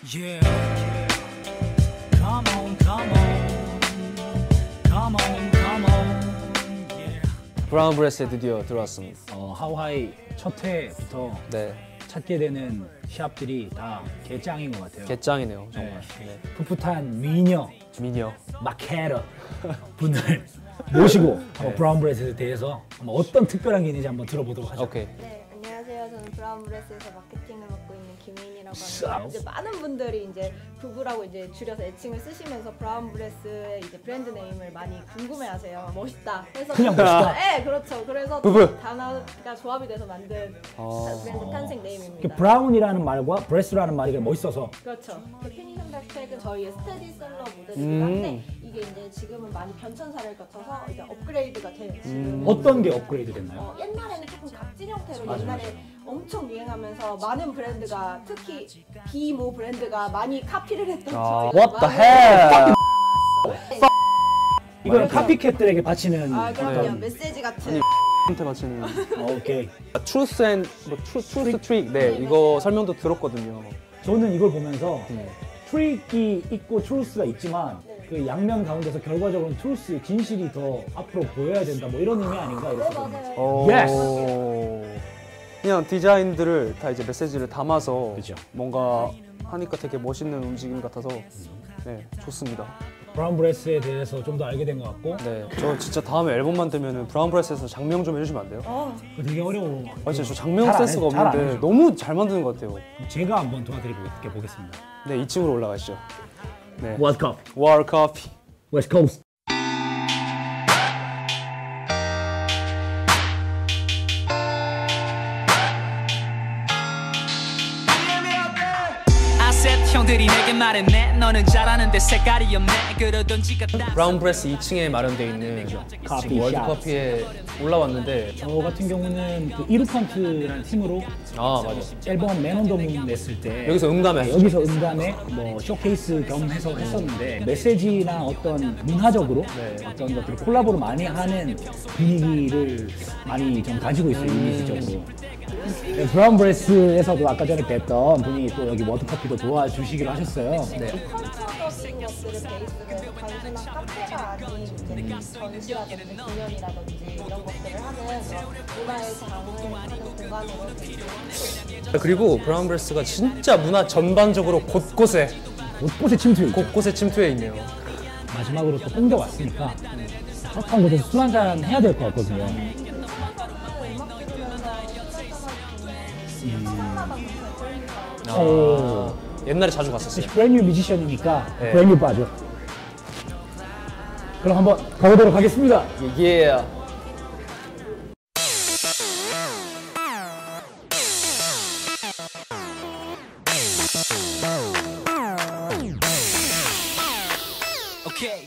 Yeah. Come on, come on. Come on, come on. Yeah. 브라운 브레스에 드디어 들어왔습니다. 하와이 첫 회부터 네, 찾게 되는 샵들이 다 개짱인 것 같아요. 개짱이네요, 정말. 네. 네. 풋풋한 미녀 미녀. 마케러 분을 모시고 네. 브라운 브레스에 대해서 한번 어떤 특별한 게 있는지 한번 들어보도록 하죠. 오케이. 네, 안녕하세요. 저는 브라운 브레스에서 마케팅을 맡고 있는 김혜인이라고 싹. 합니다. 이제 많은 분들이 이제 부부라고 이제 줄여서 애칭을 쓰시면서 브라운 브레스의 이제 브랜드 네임을 많이 궁금해하세요. 멋있다. 그래서 그냥 멋있다? 네, 그렇죠. 그래서 부부. 단어가 조합이 돼서 만든 브랜드 탄생 네임입니다. 브라운이라는 말과 브레스라는 말이 멋있어서 그렇죠. 데피니션 백팩은 저희의 스테디셀러 모델이긴 한데 이게 이제 지금은 많이 변천사를 거쳐서 이제 업그레이드가 돼 지금. 어떤 게 업그레이드 됐나요? 옛날에는 조금 각진 형태로 맞아, 옛날에 맞아. 엄청 유행하면서 많은 브랜드가 특히 비모 브랜드가 많이 카피를 했던 저희 What the hell? 이거는 카피캣들에게 바치는 아 그럼요. 어떤 메시지 같은 한테 맞히는 오케이. 트루스 앤 트루스 트릭. 네, 이거 설명도 들었거든요. 저는 이걸 보면서 네. 트릭이 있고 트루스가 있지만 그 양면 가운데서 결과적으로는 트루스의 진실이 더 앞으로 보여야 된다 뭐 이런 의미 아닌가 네 이랬거든요. 맞아요. 그냥 디자인들을 다 이제 메시지를 담아서 그죠. 뭔가 하니까 되게 멋있는 움직임 같아서 네, 좋습니다. 브라운 브레스에 대해서 좀 더 알게 된 것 같고 네, 저 진짜 다음에 앨범 만들면은 브라운 브레스에서 장명 좀 해주시면 안 돼요? 그거 되게 어려워. 아 진짜 저 장명 잘안 센스가 해, 잘안 없는데 해줘. 너무 잘 만드는 것 같아요. 제가 한번 도와드리고 보겠습니다. 네, 2층으로 올라가시죠. 네, 월드컵, War Coffee. 웨스트 코스트. 형들이 내게 말했네 너는 잘하는데 색깔이 없네 그러던지 같다 브라운 브레스 2층에 마련되어 있는 커피 지금 샵. 월드커피에 올라왔는데 저 같은 경우는 그 이루칸트라는 팀으로 아 맞아. 앨범 맨 온 더 문 냈을 때 여기서 음감해. 여기서 음감에 뭐 쇼케이스 겸 해서 했었는데 메시지나 어떤 문화적으로 네. 어떤 것들을 콜라보를 많이 하는 분위기를 많이 좀 가지고 있어요 이미지적으로. 네, 브라운 브레스에서도 아까 전에 뵀던 분이 또 여기 워드커피도 도와주시기로 하셨어요. 네. 컬처적인 것들을 베이스로 해서 단순한 카페가 아닌 이제 전시라든지 공연이라든지 이런 것들을 하는 그런 문화의 장을 하는 공간으로 되게 그리고 브라운 브레스가 진짜 문화 전반적으로 곳곳에 곳곳에 침투해 있네요. 마지막으로 또 뽕대 왔으니까 그렇다고 곳에서 술 한잔 해야 될 것 같거든요. 오. 옛날에 자주 갔었어요. 브랜뉴 뮤지션이니까 네. 브랜뉴 빠져. 그럼 한번 가보도록 하겠습니다. 예. 오케이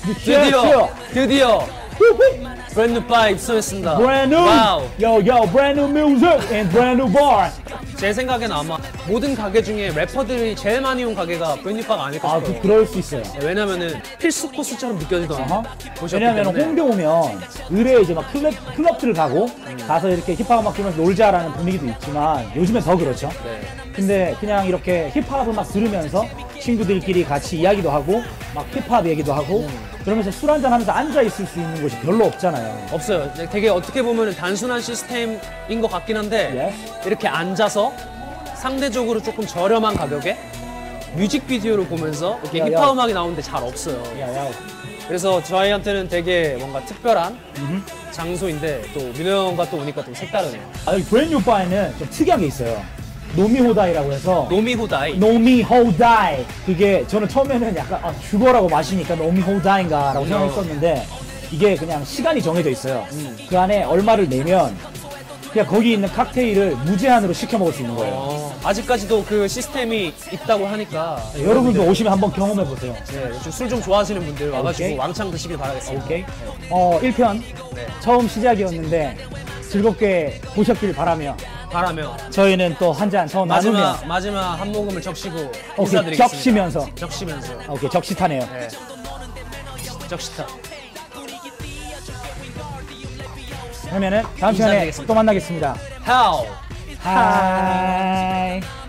드디어 브랜드 바 입소했습니다. Brand new, 와우. brand new music and brand new bar. 제 생각엔 아마 모든 가게 중에 래퍼들이 제일 많이 온 가게가 브랜드 바가 아닐까 아, 싶어요. 그럴 수 있어요. 왜냐면은 필수 코스처럼 느껴지더라고요. 어허. 보셨기 왜냐면 때문에. 홍대 오면 의뢰 이제 막 클럽들을 가고 가서 이렇게 힙합 음악 들으면서 놀자라는 분위기도 있지만 요즘엔 더 그렇죠. 네. 근데 그냥 이렇게 힙합을 막 들으면서 친구들끼리 같이 이야기도 하고 막 힙합 얘기도 하고 그러면서 술 한잔 하면서 앉아 있을 수 있는 곳이 별로 없잖아요. 없어요. 되게 어떻게 보면 단순한 시스템인 것 같긴 한데 이렇게 앉아서 상대적으로 조금 저렴한 가격에 뮤직비디오를 보면서 이렇게 야, 야. 힙합 음악이 나오는데 잘 없어요. 야야. 그래서 저희한테는 되게 뭔가 특별한 장소인데 또 민호 형과 또 오니까 또 색다르네요. 아, 여기 브랜뉴 바에는 좀 특이한 게 있어요. 노미호다이라고 해서 노미호다이. 노미호다이. 그게 저는 처음에는 약간 죽어라고 마시니까 노미호다인가라고 생각했었는데 이게 그냥 시간이 정해져 있어요. 그 안에 얼마를 내면 그냥 거기 있는 칵테일을 무제한으로 시켜 먹을 수 있는 거예요. 아직까지도 그 시스템이 있다고 하니까 여러분도 오시면 한번 경험해 보세요. 네, 술 좀 좋아하시는 분들 와가지고 오케이. 왕창 드시길 바라겠습니다. 오케이. 1편 네. 처음 시작이었는데 즐겁게 보셨길 바라며 저희는 또 한 잔 더 나누며 마지막 한 모금을 적시고 오케이, 인사드리겠습니다. 적시면서 적시면서. 오케이 적시타네요. 네. 적시타. 그러면은 다음 시간에 인사드리겠습니다. 또 만나겠습니다. How? 하이.